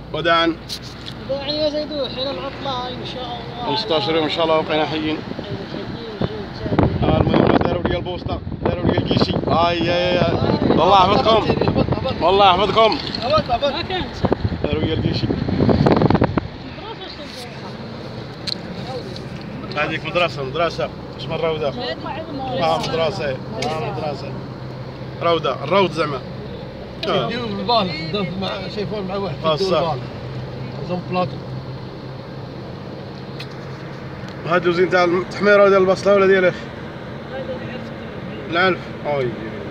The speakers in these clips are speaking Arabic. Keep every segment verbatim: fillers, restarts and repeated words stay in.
وداعا وداعا يا زيدو حين العطلة إن شاء الله خمسة عشر يوم إن شاء الله وبقينا حيين. المهم داروا لي البوسطة، داروا لي الكيشي. هاي هاي والله يحفظكم، والله يحفظكم. داروا لي الكيشي. هذيك مدرسة مدرسة اسمها الروضة. اه مدرسة اه مدرسة روضة الروض زعما. يديروا بالبال قدام مع شايفون مع واحد يديروا بالبال. عندهم بلاطو. هاد الوزين تاع التحميرة ديال البصلة ولا ديال اش؟ العنف. اي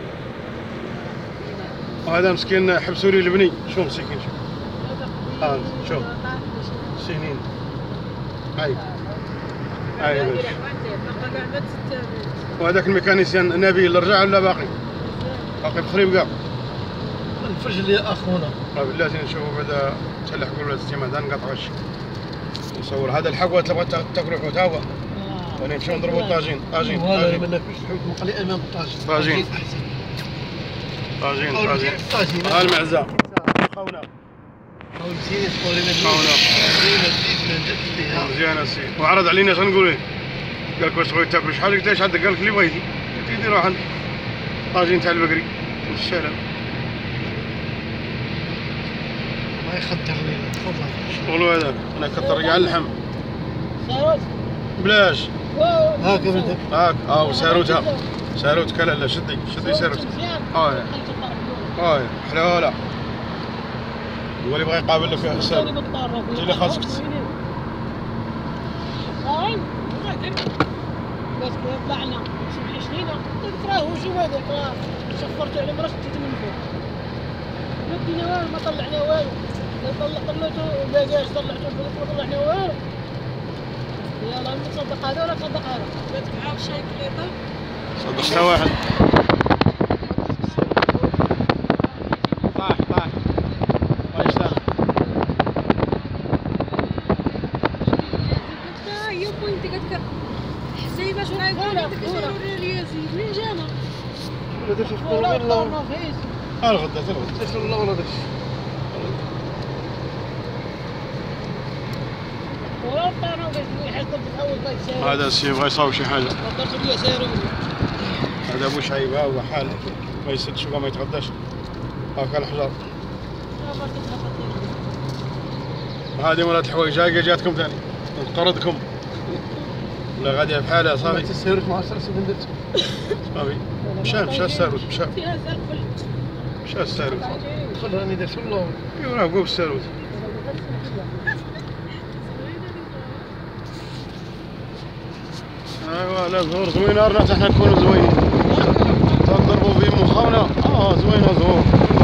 وهذا مسكين حبسوا لي البني. شوف مسكين شوف. ها شوف سنين. هاي هاي باش. وهذاك الميكانيسيان نبيل رجع ولا باقي؟ باقي بخريب كاع. الفرج اللي اخونا. بالله نشوفوا بعدا تلح كل السيما هذا نقطعوا الشيء. نصور هذا الحقوه تبغى تاكلوا حوت ها هو. وانا نمشيو نضربوا الطاجين طاجين طاجين. ما ناكلوش الحوت مقلي امام الطاجين. طاجين طاجين طاجين. ها المعزه خونا. خاون مزيان خونا. خونا. مزيانه سي. وعرض علينا شنو نقول له؟ قال لك واش تبغي تاكلوا شحال؟ قلت له شحال؟ قال لك اللي بغيتي. قلت له يدير واحد طاجين تاع البقري والشارع. ما يخدر لينا تفضل. شغلو هذاك انا كثر كاع اللحم. ساروت بلاش. هاك بنتك. هاك اه ساروتها. ساروت كلا لا شدي شدي ساروت. اه اه حلاوه. هو اللي بغى يقابل لك ساروت. انت اللي خاصك. بس طلعنا سبع سنين تراه وشو هذاك راه شفرت على مرشتي من فوق. ما دينا والو ما طلعنا والو. طلع طلعتو باقاش طلعتو الفلوس ما طلعنا والو. يلا نتصدق هذا ولا تصدق هذا؟ بغيتك عارف شاي كليطه؟ صدق حتى واحد. طاح طاح الله يسلمك. انت يا بوينتي قالت لك حسيبه شو رايك قولي لي يزيد منين جانا؟ ولا درتي في قربين لا الغدا الغدا والله ولا درتي. هذا السي بغى يصاوب شي حاجه. هذا ابو شعيب ها هو حال ما يسدش ولا ما يتغداش. هاكا الحجر. هذه مرات الحوايج هاكا جاتكم ثاني نطردكم ولا غاديه بحالها صافي. الساروت مع الساروت اللي درت صافي مشى مشى الساروت مشى مشى الساروت. دخل راني درت والله. ايوا راه قوب الساروت. ايوا لا زهور زوينه راه حنا نكونوا زوينين. تضربوا بهم خونا. اه زوينه زهور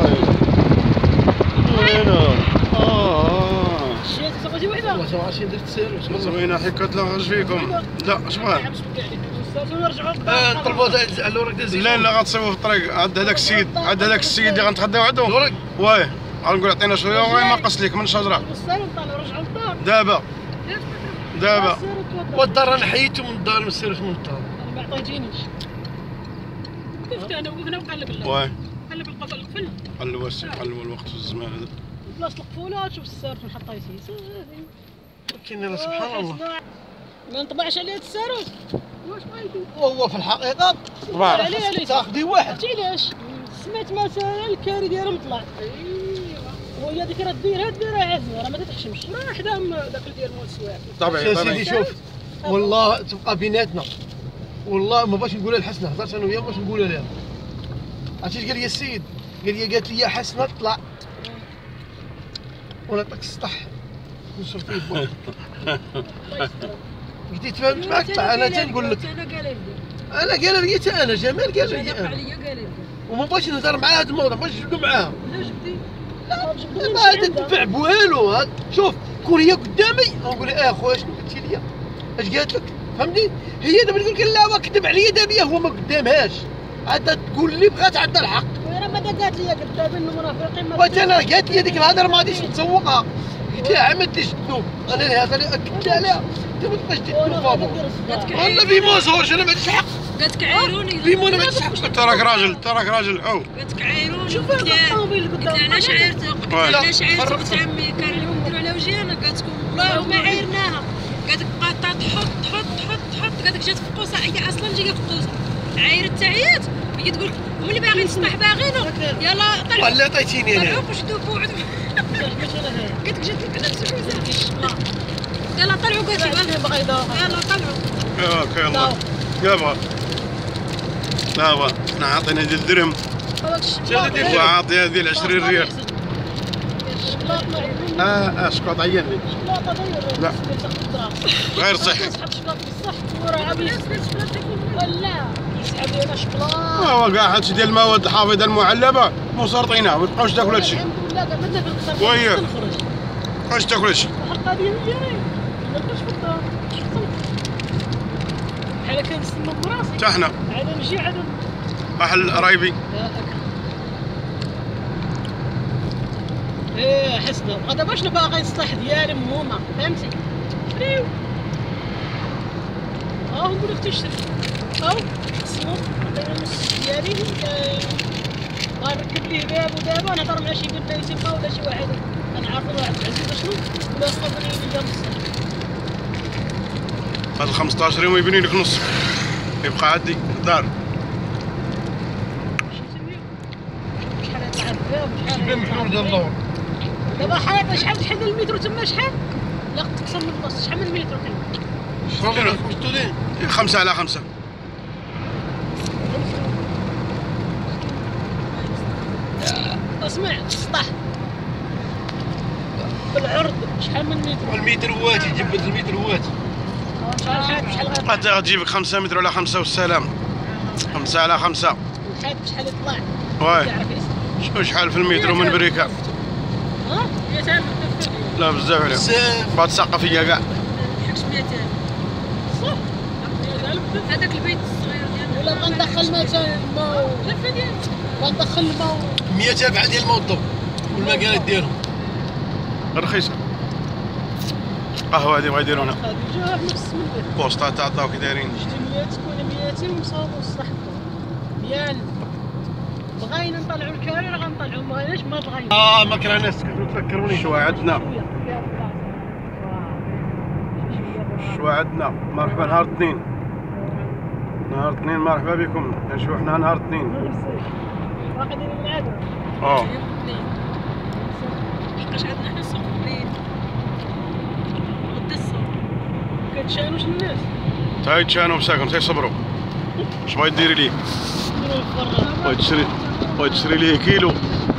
زوينه. اه شيت صافي وحده. والله سبعة وعشرين درت الساروت. زوينه حكت لا خرج فيكم. لا اش بغا؟ اه نطلبوا على الورق ديال الزيت. لا لا غتصيبوا في الطريق. عند هذاك السيد عند هذاك السيد اللي غنتغداو عنده. الورق واه غنقول عطينا شويه وغير ما قص ليك من شجره. دابا دابا والدار انا حيدته من الدار من الساروت من الدار. ما عطيتينيش. كيف انا وقفنا وقلب الله. واه قلب القفل القفل. قلبوا قلبوا الوقت في الزمان هذا. بلاصه القفولات شوف الساروت من حطيتيه صافي. كاين سبحان الله. ما نطبعش عليه الساروت. واش بغيتي؟ وهو في الحقيقه طبعا عليه عليه تاخذي واحد. عرفتي علاش؟ سمعت مثلا الكاري ديالها مطلع. ايوا وهي ديك راه ديرها ديرها عزمه راه ما تتحشمش. راه حدا داك ديال مول السواق. طبيعي سيدي طبيعي. شوف والله تبقى بيناتنا. والله ما بغاش نقولها لحسنه هضرت انا وياه ما باش نقولها لها. عرفتي اش قال لي السيد؟ قال لي قالت لي يا حسنه طلع وانا طاك السطح نشرب فيه بوحدك. قلت تفهمت معاك طلع انا تنقول لك انا قال لي انا قال لي حتى انا جمال قال لي انا انا عليا قال لي وما بغيتش نهضر معاه هذا الموضوع ما بغيتش نجبدو معاه. لا جبدي لا ما تدفع بوالو. شوف كون هي قدامي نقول لها اخويا شنو قلتي لي اش قالت لك فهمتني. هي دابا تقول لك لا هو كذب عليا دابا هو ما قدامهاش عاد تقول لي بغات عندها الحق. راه ما قالت لي قدام انه منافقين ما قلت انا قالت لي هذيك الهضره ما غاديش نتسوقها. قلت لها عملت ليش تذوب انا الهضره اللي اكدت عليها انت ما تبقاش دير فابور والله بما زهورش انا ما عنديش حق. قالت عايروني ليمونه ما تسحبش. تراك راجل تراك راجل او قالت عايروني شوف هذا الطوموبيل قلت قدام. لها علاش عايرتو قلت لها لا، علاش عايرتو فرقت. قلت عمي كان اليوم نديرو على وجهنا قالت لكم والله ما عايرناها قالت لك بقات تحط تحط تحط تحط قالت لك جات في القوسه هي اصلا جايه في القوسه عايرت تعيات وهي تقول لك هم اللي باغيين تصبح باغينو يلا طلعوا والله عطيتيني انا. طلعوا باش دوكو عندهم قالت لك جات لك على السويسه يلا طلعوا قالت لي بغا يدور. يلا طلعوا ياك يلا يابا لا با احنا عاطينا ديال الدرهم هذاك الشكلاط. وعاطي هذه ال عشرين ريال. الشكلاط ما يعجبنيش. اه اسكت عيني الشكلاط هذا لا. تاخذ الدراهم. غير صحي. تسحب الشكلاط بصح وراه عبيد. ولا يسحب لنا شكلاط. هو كاع هادشي ديال المواد الحافظه المعلبه مسرطينها ما تبقاوش تاكلوا هادشي الحمد لله قعدنا في القصر. وياك. نخرج. ما تبقاوش تاكلوا هادشي الحلقه ديالي ديالي ما نبقاش في الدار. بحال كان نسمى براسي. حتى حنا عاد نجي عاد بحال قرايبي. ايه حسنا غدا باش باغي الصح ديالي مهمه فهمتي فريو ها نقول لك تشري او الصوب عطينا النص ديالي غنركب ليه باب ودابا نهضر مع شي بنت يسمى ولا شي واحد كنعرفو واحد عزيز شنو ولا صافني لي جنب الصح هاد ال خمسطاش يوم يبني لك نص يبقى عندي دار. شحال يطلع الباب وشحال شبه محلول ديال اللور. دابا حيط شحال شحال ديال المترو تما شحال لا تقسم من النص شحال من المترو كاين شنو واش تولي؟ خمسة على خمسة. اسمع السطح بالعرض شحال من متر المتر هوات يجبد المتر هوات. شحال حاد شحال غادي حتى غتجيبك خمسة متر على خمسة والسلام. خمسة على خمسة. الحاد شحال يطلع واي تعرف يس- شو شحال في المتر من بريكا؟ ها يا سالم لا بزاف عليهم. بزاف. بعد ثقافية كاع. حكش مئتين صح يا سالم هذاك البيت الصغير ديالنا ولا بغا ندخل مثلا الماء لفه ديال بغا ندخل الماء مية تابعة ديال الموظف والمكانات ديالهم. رخيصة. قهوة هادي بغا يديرونا. خديجه نفس من البيت بوسطة تعطاو كي دايرين. شتي مية تكون ميتين وصابوا الصح ديال بغينا نطلعوا الكارير غنطلعوا ما بغيناش ما تغير اه ما كرهناش تفكروني. شو عندنا شو عندنا مرحبا نهار اثنين نهار اثنين مرحبا بكم نشوف حنا نهار اثنين. واحد من العاده اه حقاش عندنا حنا السوق بنين غدا السوق كتشانوش الناس تا يتشانوا مساكن تيصبروا. اش بغيت ديري ليه؟ يديروا الفران بغيت تشري بغيت تشري ليه كيلو.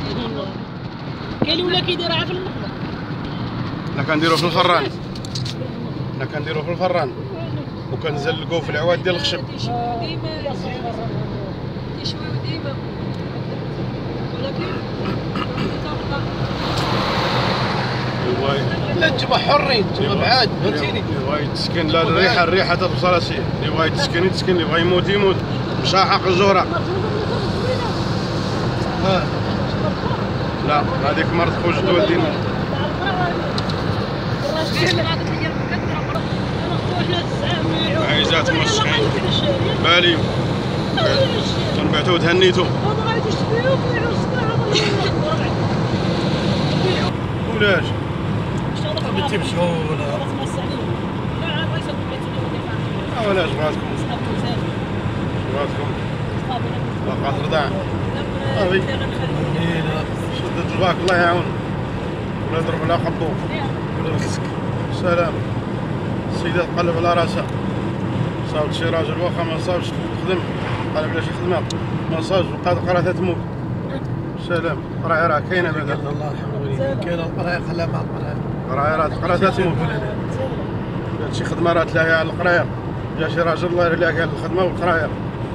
كاين ولا كيديرها في المقله حنا كنديرو في الفران حنا كنديرو في الفران وكنزلقوه في العواد ديال الخشب. ديما يشويو ديما ولكن يبغى لا انتما حرين انتما بعاد فهمتيني. يبغى يتسكن. لا الريحه الريحه توصل راسي. اللي بغا يتسكن يتسكن اللي بغا يموت يموت. مشاحق الزهره. اه لا هذيك مرت خوج والدينا. عايزات مسخين بالي تنبعتو تهنيتو ولاش بنتي بشهوله. ولاش بغاتكم بغاتكم باقات رضاع. صافي شدت الباك الله يعاون ولا ضرب على قبو ولا مسك. سلام السيدة تقلب على راسها. صابت شي راجل واخا ما صابش تخدم قلب على شي خدمة ما صابش بقات قراتها تموت. سلام قرايه راه كاينة بعدا. الله يرحمه كاين القرايه خلاها مع القرايه. قرايه راه قراتها تموت. جات شي خدمة راه تلاهي على القراية. جا شي راجل الله يرليها قال الخدمة والقراية.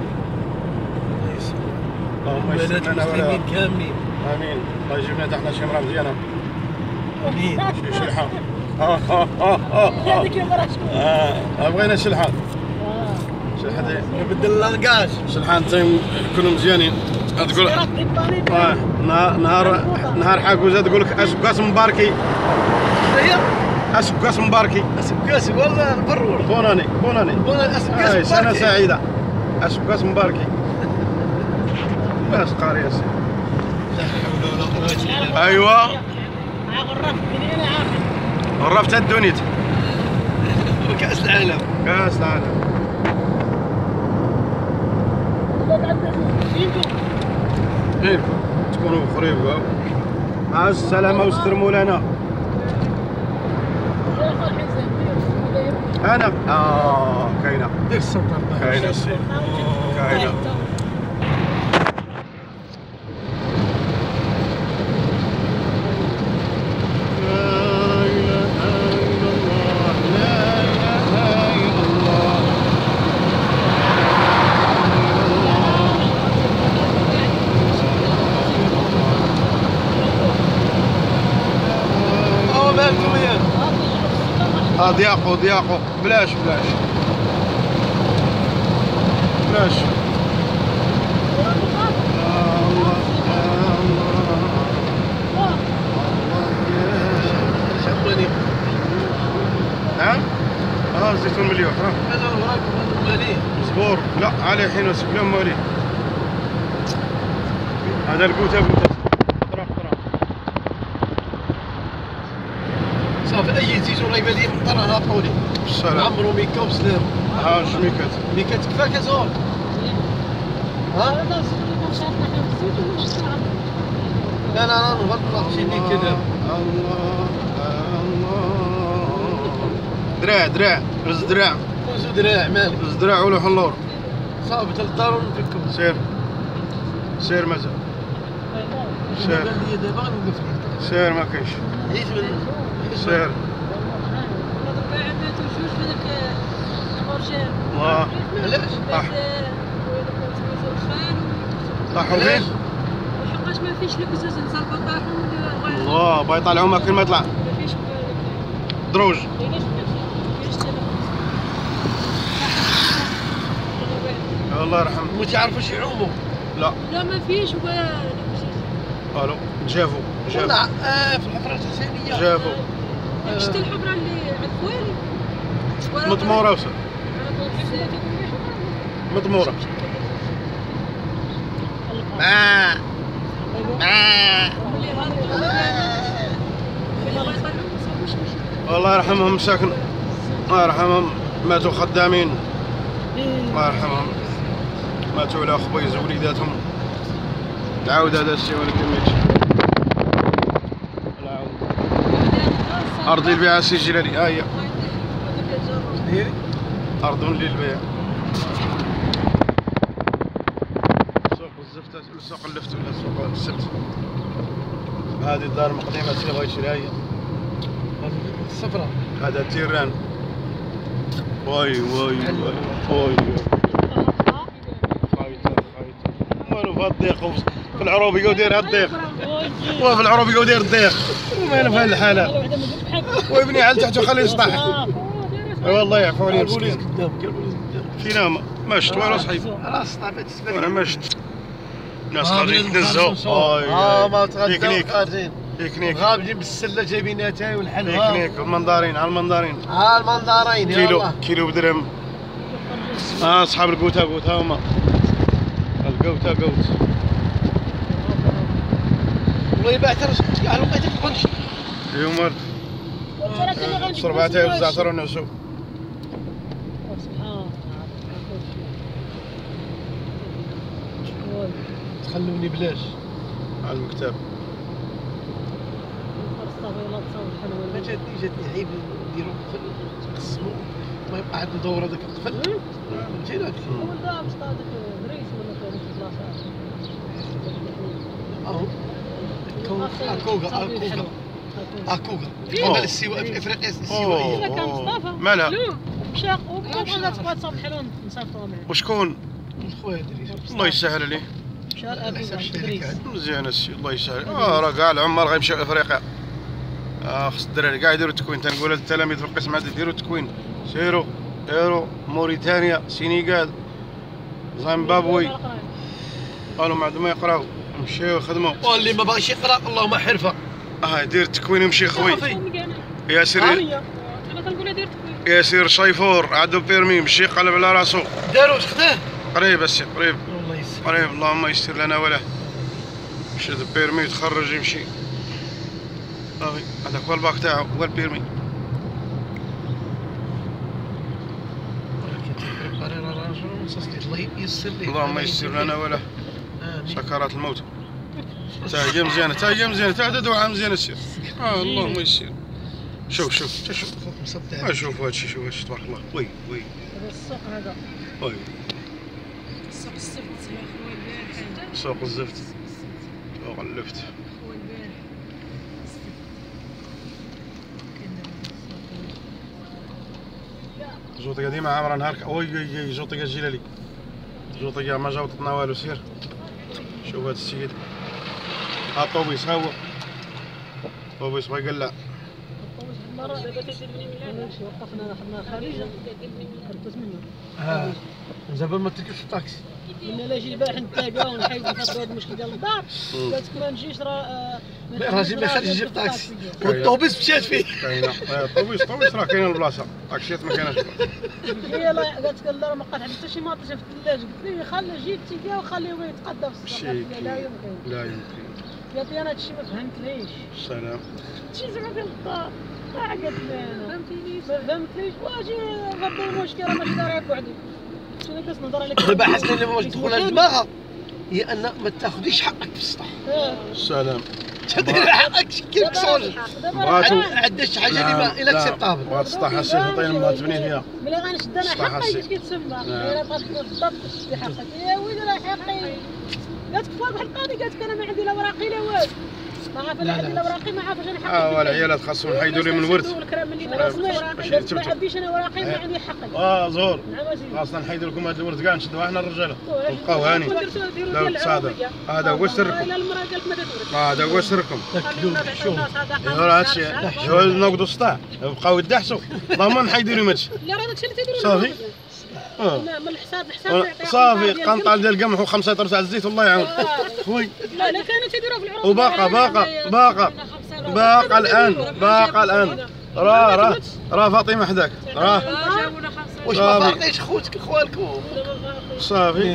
اللهم يسلمنا بنات ولا المسلمين كاملين. امين. الله يجيب لنا حتى حنا شي مرة مزيانة. امين. شي شلحة. ها ها ها ها هذيك المراه اه بغينا شلحة. شلحة نبدل اللانكاج. شلحة انت يكونوا مزيانين. تقول اه نهار نهار نهار حاكوزة تقول لك اسكاس مباركي. هي اسكاس مباركي. اسب كاسب والله البرور. بوناني بوناني. والله اسب اي كاسب سنة باركي. سعيدة. اسكاس مباركي ناس قاريه سي لا حول ولا قوة الا بالله. ايوا مع غراف من هنا عارف غرفت الدنيا كأس العالم. كاس العالم فين تكونوا قريب مع السلامة واستلموا لنا. انا اه كاينه دير السلطة كاينه السي كاينه. اه مالكم يا اه ضياقو ضياقو بلاش بلاش بلاش. يا الله يا الله شغلني. نعم اه زيتون مليون ها هذا وراك ماليه. صبور لا عليه حين وسبلهم مالي. هذا القوته قوته قطره قطره. صافي اي زيتون رايبه لي من طرها طولي. بالسلام عمرو ميكا وسلام. ها جميكات ميكا تكفاك زول. ها؟ لا لا لا نغلط شي ميكا دابا. الله الله دراع دراع رز دراع وزو دراع مالك. رز دراع ولوح اللور. صافي تل الدار ونفكو. سير سير مازال سير قال لي دابا غنوقف لك. سير ما كاينش عيش من سير الله علاش؟ طاح طاحوا فين؟ وحقاش ما فيش لك زوج نتاع البطاح الله باغي يطلعوا ما كل ما يطلع ما فيش دروج. الله يرحم. ما تعرفوش يعوموا. لا لا ما فيش الو جافو جافو لا اه في الحفرة الحسينية. جافو شتي الحفره اللي عند خوالي مطموره وصل مطموره ما ما الله يرحمهم مساكن الله يرحمهم ماتوا خدامين الله يرحمهم ماتوا على خبيز وليداتهم. العاود هذا الشيء ولكن ماشي العاود ارضي البيع سي جلالي ها هي ديري ارض للبيع. سوق الزفتة سوق اللفت ولا سوق السبت. هذه الدار المقدمة اللي بغا يشريها هي الصفرة. هذا التيران. واي واي واي واي خايته خايته والو في الضيق في العروبي يقعد يدير الضيق وفي العروبي يقعد يدير الضيق وماله في هذه الحالة وابني على تحت وخليه يسطح. والله يعفو عليه البوليس مسكين. قدام كاين البوليس قدام. فينا ما ما شفت والو صحيح خلاص طابت السبب. وانا ما شفت ناس آه، خارجين بلاد يتنزهوا. خارجين اه ما تغداو بيكنيك خارجين. بيكنيك غابجين بالسله جايبين اتاي والحلوى. بيكنيك المنظارين على المنظارين ها المنظرين يا كيلو الله. كيلو بدرهم. اه اصحاب القوته قوته هما القوته قوت. والله بعت راسك على وقيت البنش. اليوم ورد صربعتين وزعتر ونسو. تخلوني بلاش على المكتب. ما جاتني جاتني عيب نديرو قفل نقسمو ما يبقى عندنا دوره داك القفل. فهمتينا هادشي. اهو كوكا كوكا كوكا اكوكا مال السوا في افريقيا السوائيه. أوه. مالها مشى وبغينا تبغى تصبح حلو نصيفطوها معاه. وشكون؟ خويا دريس الله يسهل عليه. مشى لابو مزيان السي الله يسهل. اه راه كاع العمال غيمشيو لافريقيا. اه خص الدراري كاع يديروا التكوين. تنقول للتلاميذ في القسم عاد يديروا التكوين. سيروا سيروا موريتانيا سينيغال زيمبابوي قالوا ما عندهم ما يقراو مشيو خدموا. واللي ما باغيش يقرا اللهم حرفه. اه يدير التكوين ويمشي خوي. ياسر انا كنقول دير تكوين ياسر شايفور عنده بيرمي مشي قلب على راسو. داروا واش خداه قريب السي قريب الله يسر. قريب اللهم يسر لنا وله. شد البيرمي يتخرج يمشي صافي هذاك هو الباك تاعو هو البيرمي. الله يسر لي. اللهم يسر لنا وله. سكرات الموت تا هي مزيانه تا هي مزيانه تا هذا دعاء مزيان السير. اه اللهم يسر. شوف شوف تا شوف شوف هادشي شوف هادشي تبارك الله. وي وي هذا السوق هذا وي سوق السبت يا خويا البارح. سوق الزفت سوق اللفت. خويا البارح. جوطية ديما عامرة نهارك. وي وي وي جوطية الجلالي جوطية ما جاوطتنا والو. سير شوف هاد السيد ها الطوبيس ها هو الطوبيس بغا يقلع. مرة دابا تيدير مني من وقفنا حنا خارجة كربت منه. اه دابا ما تركبش الطاكسي. قلنا لا جي البارح نتلاقاو ونحيدو هذا المشكل ديال الدار. قالت لك ما نجيش راه راجل ما خرجش يجيب طاكسي والطوبيس مشات فيه. كاينة الطوبيس الطوبيس راه كاينة البلاصة طاكسيات ما كايناش. هي لا قالت لك لا ما بقات عندي حتى شي ماطيشه في الثلاجة. قلت لها خلي جيب تيكا وخليه يتقدى في الصباح. قالت لي لا يمكن. لا يمكن. قالت لي انا هادشي ما فهمتليش. السلام. شي زعما ديال الدار كاع قالت لي انا فهمتينيش ما فهمتليش واجي غدير المشكل راه ماشي دارها بوحدي. شنو كنت نهضر عليك دابا حسن اللي باش تدخل لدماغها هي ان ما تاخذيش حقك في السطح. السلام. تدير حقك كيف تصور. بغاتو عندها شي حاجه اللي ما الا اكسبتابل. بغات تسطح السي تعطيني ما تبني فيها. ملي غنشد انا حقي كيف كيتسمى. الا بغات بالضبط تشدي حقك يا ويلي راه حقي. قالت لك فوق واحد القاضي قالت لك انا ما عندي لا وراقي لا والو. ما عارف لا عندي لا وراقي ما عارفش انا حقي. اه والعيالات خاصهم نحيدوا لي من الورث. ما عنديش انا وراقي ما عندي حقي. اه زور خاصنا نحيدوا لكم هذا الورث كاع نشدوها حنا الرجاله ونبقاو هاني. لا تصادق هذا هو سركم. هذا هو سركم. راه هادشي هو نقدوا السطاع بقاو يدحسوا اللهم نحيدوا لهم هادشي. لا راه داكشي اللي تيديروا صافي. اه من الحساب الحساب صافي قنطال ديال القمح وخمسة ترس تاع الزيت الله يعاون خويا. لا لا كانوا تيديروها في العروض. وباقا باقا باقا باقا الان باقا الان راه راه راه فاطمه حداك راه. واش ما فارقينش خوتك خوالكم. صافي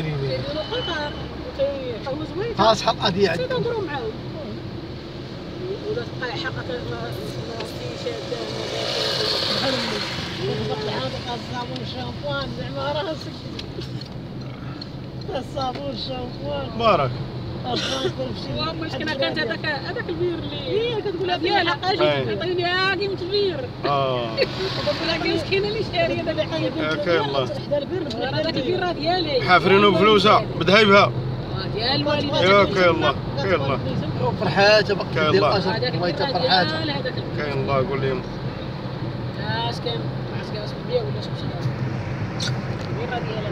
خلاص حط القضيه عندك. نهضروا معاهم ولا تبقى حقك ما فيش هذا الصابون الشامبوان زعما راسك الصابون الشامبوان بارك. المشكله كانت هذاك هذاك البير اللي هي كتقول ديالها حقاش عطيني ها قيمه البير. اه كتقول مسكينه اللي شاريه هذا ياك الله. حدا البير هذاك البير راه ديالي حافرينو بفلوسها بدهيبها. ديال الوالد. ياك الله كاين الله فرحات كاين الله الله يتا فرحات كاين الله قول لهم. اش كان اش كان اسمه بيع ولا شي البير راه ديالها.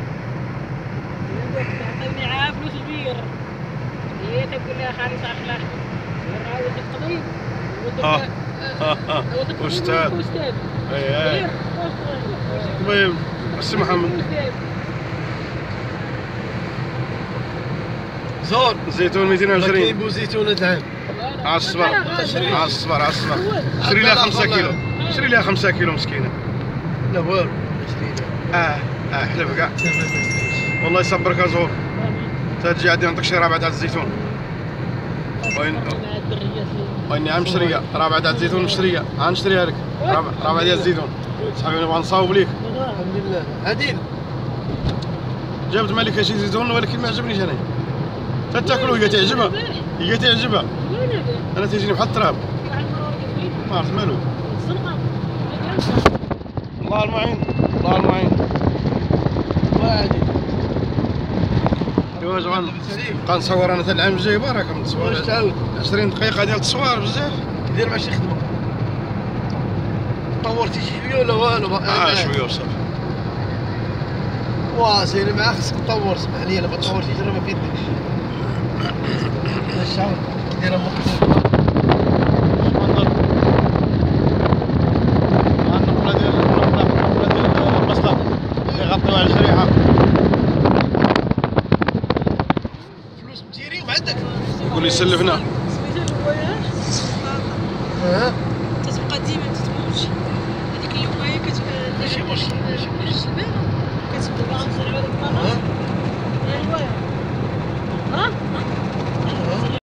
عطيني عا فلوس البير. هي تقول لها خالي صار خلاص راه ولد القضيب اه اه اه استاذ استاذ اي اي المهم السي محمد زور زيتون مئتين وعشرين كيبو زيتونه العام على الصبر على الصبر على الصبر. شري لها خمسة كيلو شري لها خمسة كيلو مسكينه. لا والو اه اه حلف كاع والله يصبرك زهور. تجي عندي نعطيك شي رابعه تاع الزيتون. وين وين عم مشريه رابعه تاع الزيتون مشريه ها نشريها لك رابعه ديال الزيتون. صاحبي نبغى نصاوب ليك. الحمد لله عديل جابت مالك شي زيتون ولكن ما عجبنيش انا. تاكلو هي تعجبها هي تعجبها انا تيجيني بحال التراب ما عرفت مالو. الله المعين الله المعين. وعديل ايوا جوان نبقى نصور انا حتى العام الجاي بارك نتصور واش تعاود عشرين دقيقه ديال التصوير بزاف. دير مع شي خدمه طورتي شي ولا والو. اه شويه وصافي. واصل معاك خصك تطور. اسمح لي انا ما تطورتيش راه ما كيديرش. الشعور ديرها مطلوب. النقله ديال النقله ديال البسطه اللي غطيوها على الشريحه. فلوس متيرين وعندك يقول لي سلفنا. ها تتبقى ديما تتموت هذيك اليومايه كت ماشي مشكل ماشي مشكل كتبدا غنسرعو هذيك المره. ها ايوا ها